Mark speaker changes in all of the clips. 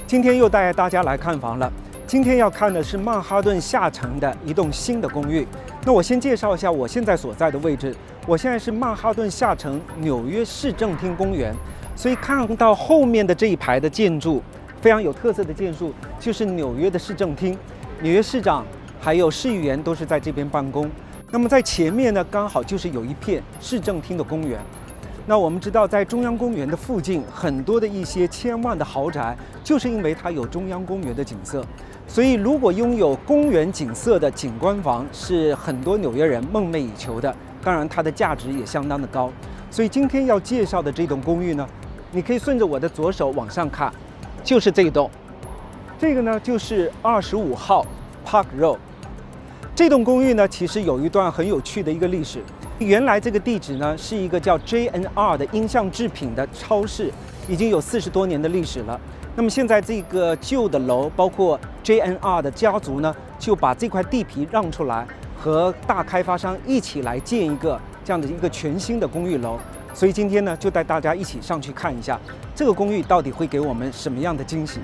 Speaker 1: 今天又带大家来看房了。今天要看的是曼哈顿下城的一栋新的公寓。那我先介绍一下我现在所在的位置。我现在是曼哈顿下城纽约市政厅公园，所以看到后面的这一排的建筑，非常有特色的建筑，就是纽约的市政厅，纽约市长还有市议员都是在这边办公。那么在前面呢，刚好就是有一片市政厅的公园。那我们知道，在中央公园的附近，很多的一些千万的豪宅，就是因为它有中央公园的景色。所以，如果拥有公园景色的景观房，是很多纽约人梦寐以求的。当然，它的价值也相当的高。所以今天要介绍的这栋公寓呢，你可以顺着我的左手往上看，就是这一栋。这个呢，就是25号 Park Row。这栋公寓呢，其实有一段很有趣的一个历史。原来这个地址呢，是一个叫 JNR 的音像制品的超市，已经有40多年的历史了。那么现在这个旧的楼，包括 JNR 的家族呢，就把这块地皮让出来，和大开发商一起来建一个这样的一个全新的公寓楼。所以今天呢，就带大家一起上去看一下这个公寓到底会给我们什么样的惊喜。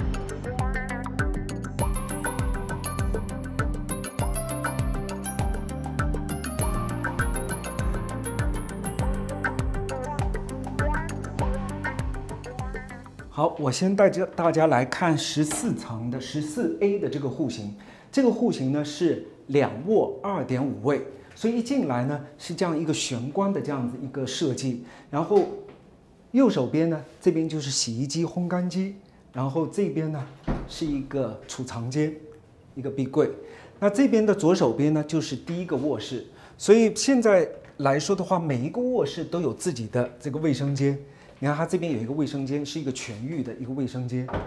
Speaker 1: 好，我先带着大家来看14层的14A 的这个户型。这个户型呢是2卧2.5卫，所以一进来呢是这样一个玄关的这样子一个设计。然后右手边呢，这边就是洗衣机、烘干机，然后这边呢是一个储藏间，一个壁柜。那这边的左手边呢就是第一个卧室。所以现在来说的话，每一个卧室都有自己的这个卫生间。你看，它这边有一个卫生间，是一个全域的一个卫生间。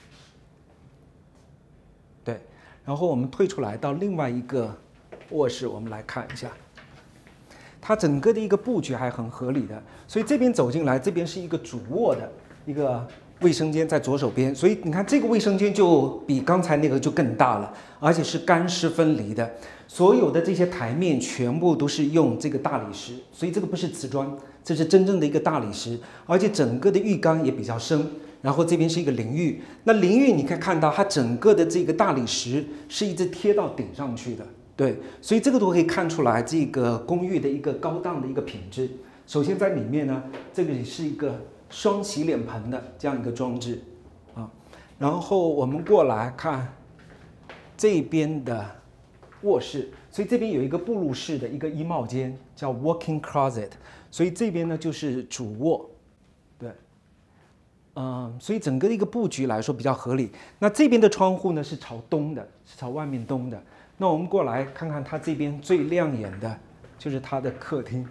Speaker 1: 对，然后我们退出来到另外一个卧室，我们来看一下，它整个的一个布局还很合理的。所以这边走进来，这边是一个主卧的一个卫生间，在左手边。所以你看，这个卫生间就比刚才那个就更大了，而且是干湿分离的。所有的这些台面全部都是用这个大理石，所以这个不是瓷砖。这是真正的一个大理石，而且整个的浴缸也比较深。然后这边是一个淋浴，那淋浴你可以看到，它整个的这个大理石是一直贴到顶上去的，对，所以这个都可以看出来这个公寓的一个高档的一个品质。首先在里面呢，这个也是一个双洗脸盆的这样一个装置啊。然后我们过来看这边的卧室，所以这边有一个步入式的一个衣帽间，叫 walk-in closet。所以这边呢就是主卧，对，所以整个的一个布局来说比较合理。那这边的窗户呢是朝东的，是朝外面东的。那我们过来看看它这边最亮眼的，就是它的客厅。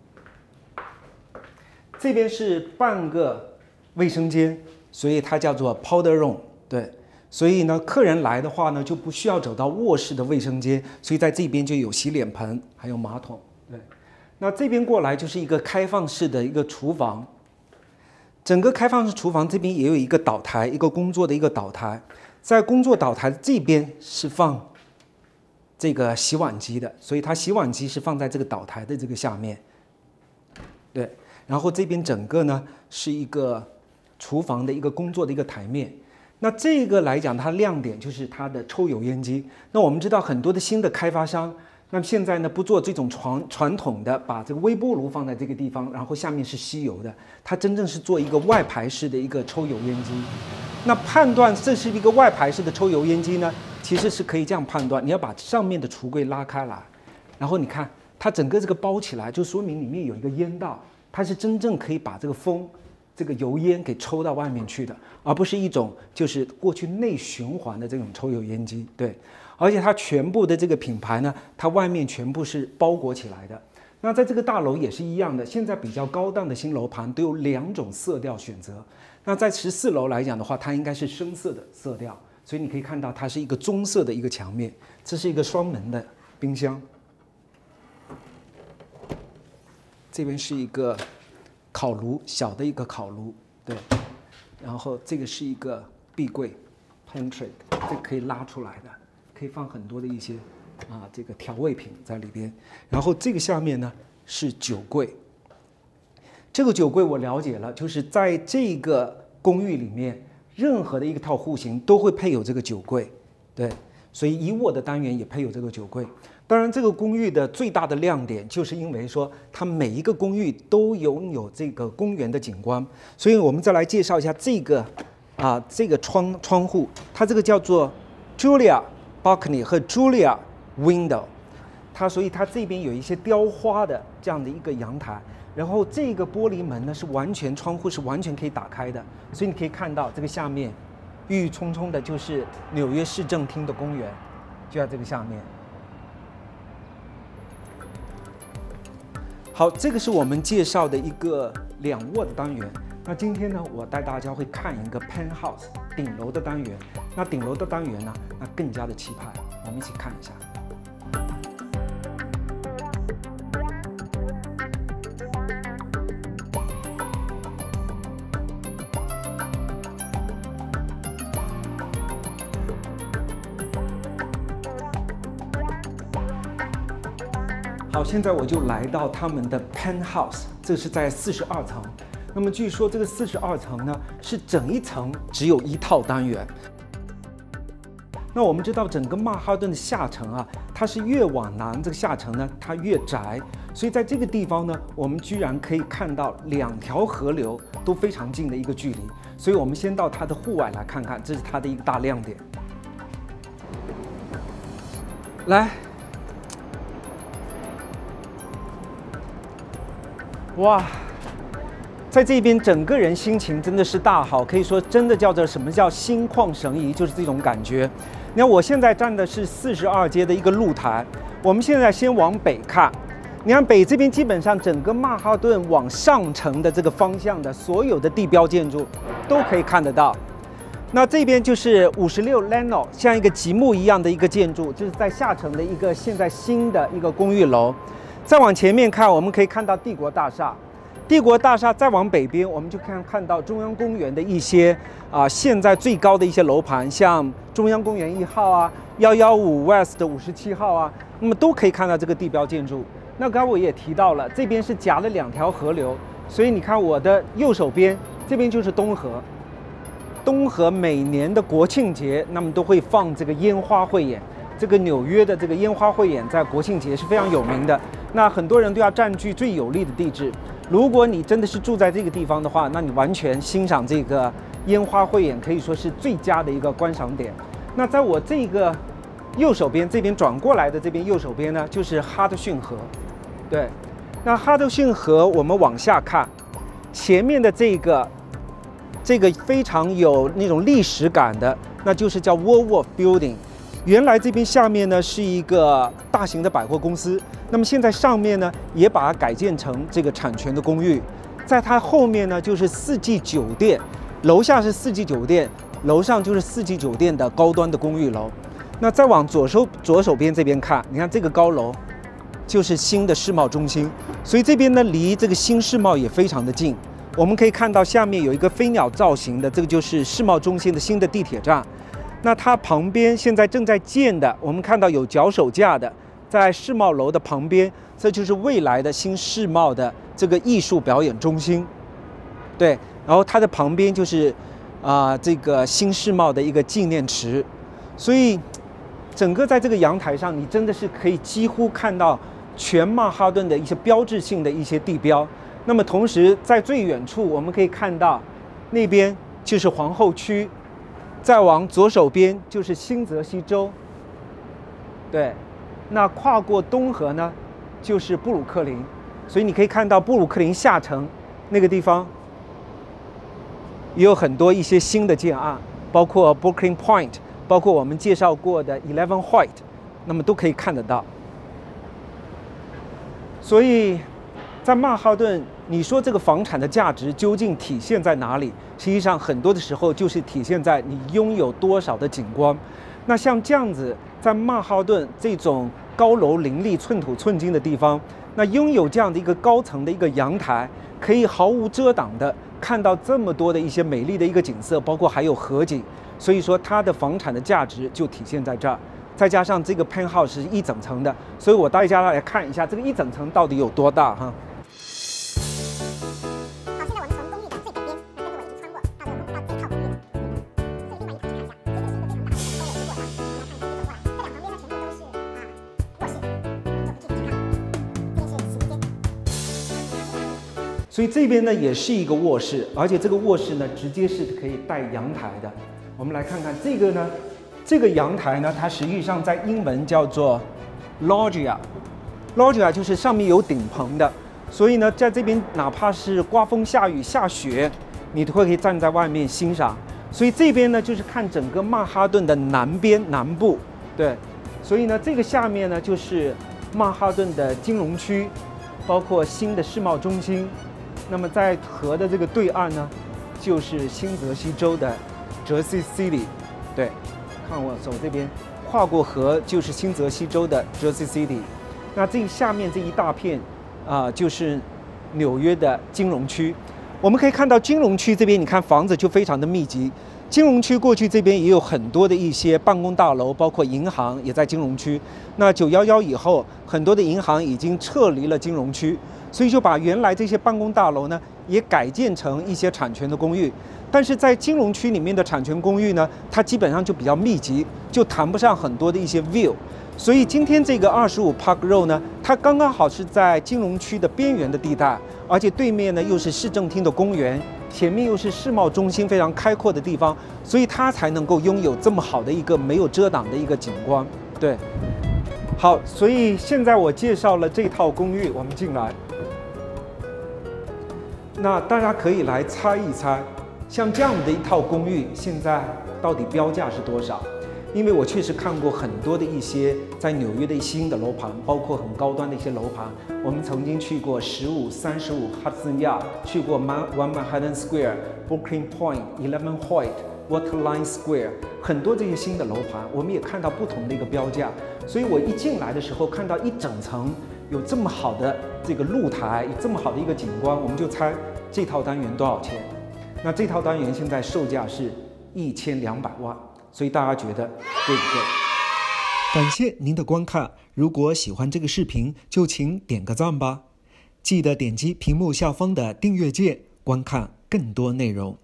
Speaker 1: 这边是半个卫生间，所以它叫做 powder room， 对。所以呢，客人来的话呢，就不需要走到卧室的卫生间，所以在这边就有洗脸盆，还有马桶，对。那这边过来就是一个开放式的一个厨房，整个开放式厨房这边也有一个岛台，一个工作的一个岛台，在工作岛台这边是放这个洗碗机的，所以它洗碗机是放在这个岛台的这个下面，对。然后这边整个呢是一个厨房的一个工作的一个台面。那这个来讲，它亮点就是它的抽油烟机。那我们知道很多的新的开发商。那么现在呢，不做这种传统的，把这个微波炉放在这个地方，然后下面是吸油的，它真正是做一个外排式的一个抽油烟机。那判断这是一个外排式的抽油烟机呢，其实是可以这样判断：你要把上面的橱柜拉开来，然后你看它整个这个包起来，就说明里面有一个烟道，它是真正可以把这个风、这个油烟给抽到外面去的，而不是一种就是过去内循环的这种抽油烟机，对。而且它全部的这个品牌呢，它外面全部是包裹起来的。那在这个大楼也是一样的，现在比较高档的新楼盘都有2种色调选择。那在14楼来讲的话，它应该是深色的色调，所以你可以看到它是一个棕色的一个墙面。这是一个双门的冰箱，这边是一个烤炉，小的一个烤炉，对。然后这个是一个壁柜 ，pantry， 这可以拉出来的。可以放很多的一些这个调味品在里边，然后这个下面呢是酒柜。这个酒柜我了解了，就是在这个公寓里面任何的一套户型都会配有这个酒柜，对，所以一卧的单元也配有这个酒柜。当然，这个公寓的最大的亮点就是因为说它每一个公寓都拥有这个公园的景观，所以我们再来介绍一下这个这个窗户，它这个叫做 Julia Balcony 和 Julia Window， 所以它这边有一些雕花的这样的一个阳台。然后这个玻璃门呢窗户是完全可以打开的，所以你可以看到这个下面郁郁葱葱的就是纽约市政厅的公园，就在这个下面。好，这个是我们介绍的一个2卧的单元。那今天呢，我带大家会看一个 penthouse 顶楼的单元。那顶楼的单元呢，那更加的气派，我们一起看一下。好，现在我就来到他们的 penthouse， 这是在42层。那么据说这个42层呢，是整一层只有1套单元。那我们知道整个曼哈顿的下层它是越往南这个下层呢，它越窄，所以在这个地方呢，我们居然可以看到2条河流都非常近的一个距离。所以我们先到它的户外来看看，这是它的一个大亮点。来。哇，在这边整个人心情真的是大好，可以说真的叫做什么叫心旷神怡，就是这种感觉。你看我现在站的是42街的一个露台，我们现在先往北看，你看北这边基本上整个曼哈顿往上城的这个方向的所有的地标建筑都可以看得到。那这边就是56 Leno， 像一个积木一样的一个建筑，就是在下城的一个现在新的一个公寓楼。再往前面看，我们可以看到帝国大厦。帝国大厦再往北边，我们就看到中央公园的一些现在最高的一些楼盘，像中央公园1号115 West 57号那么都可以看到这个地标建筑。那刚才我也提到了，这边是夹了2条河流，所以你看我的右手边这边就是东河。东河每年的国庆节，那么都会放这个烟花汇演。这个纽约的这个烟花汇演在国庆节是非常有名的，那很多人都要占据最有利的地置。如果你真的是住在这个地方的话，那你完全欣赏这个烟花汇演可以说是最佳的一个观赏点。那在我这个右手边这边转过来的这边右手边呢，就是哈德逊河。对，那哈德逊河我们往下看，前面的这个非常有那种历史感的，那就是叫 Woolworth Building。原来这边下面呢是一个大型的百货公司，那么现在上面呢也把它改建成这个产权的公寓，在它后面呢就是4季酒店，楼下是4季酒店，楼上就是4季酒店的高端的公寓楼。那再往左手边这边看，你看这个高楼就是新的世贸中心，所以这边呢离这个新世贸也非常的近。我们可以看到下面有一个飞鸟造型的，这个就是世贸中心的新的地铁站。那它旁边现在正在建的，我们看到有脚手架的，在世贸楼的旁边，这就是未来的新世贸的这个艺术表演中心。对，然后它的旁边就是这个新世贸的一个纪念池，所以整个在这个阳台上，你真的是可以几乎看到全曼哈顿的一些标志性的一些地标。那么同时在最远处，我们可以看到那边就是皇后区。再往左手边就是新泽西州，对，那跨过东河呢，就是布鲁克林，所以你可以看到布鲁克林下城那个地方也有很多一些新的建案，包括 Brooklyn Point， 包括我们介绍过的 11 White， 那么都可以看得到。所以在曼哈顿，你说这个房产的价值究竟体现在哪里？实际上，很多的时候就是体现在你拥有多少的景观。那像这样子，在曼哈顿这种高楼林立、寸土寸金的地方，那拥有这样的一个高层的一个阳台，可以毫无遮挡的看到这么多的一些美丽的一个景色，包括还有河景。所以说，它的房产的价值就体现在这儿。再加上这个 penthouse 是1整层的，所以我带大家来看一下这个1整层到底有多大哈。
Speaker 2: 好，现在我们从公寓的最北边跟着我一起穿过到这个到这套公寓。
Speaker 1: 所以这边呢也是一个卧室，而且这个卧室呢直接是可以带阳台的。我们来看看这个呢，这个阳台呢，它实际上在英文叫做 loggia，loggia 就是上面有顶棚的，所以呢，在这边哪怕是刮风下雨下雪，你都会可以站在外面欣赏。所以这边呢就是看整个曼哈顿的南部，对，所以呢这个下面呢就是曼哈顿的金融区，包括新的世贸中心。那么在河的这个对岸呢，就是新泽西州的 Jersey City， 对，看我手这边，跨过河就是新泽西州的 Jersey City。那这下面这一大片就是纽约的金融区。我们可以看到金融区这边，你看房子就非常的密集。金融区过去这边也有很多的一些办公大楼，包括银行也在金融区。那911以后，很多的银行已经撤离了金融区，所以就把原来这些办公大楼呢也改建成一些产权的公寓。但是在金融区里面的产权公寓呢，它基本上就比较密集，就谈不上很多的一些 view。所以今天这个25 Park Row 呢，它刚刚好是在金融区的边缘的地带，而且对面呢又是市政厅的公园，前面又是世贸中心非常开阔的地方，所以它才能够拥有这么好的一个没有遮挡的一个景观。对，好，所以现在我介绍了这套公寓，我们进来，那大家可以来猜一猜，像这样的一套公寓现在到底标价是多少？因为我确实看过很多的一些在纽约的新的楼盘，包括很高端的一些楼盘。我们曾经去过15、35 Hudson Yard， 去过 One Manhattan Square、Brooklyn Point、11 Hoyt、Waterline Square， 很多这些新的楼盘，我们也看到不同的一个标价。所以我一进来的时候，看到一整层有这么好的这个露台，有这么好的一个景观，我们就猜这套单元多少钱。那这套单元现在售价是1200万。所以大家觉得贵不贵？感谢您的观看，如果喜欢这个视频，就请点个赞吧。记得点击屏幕下方的订阅键，观看更多内容。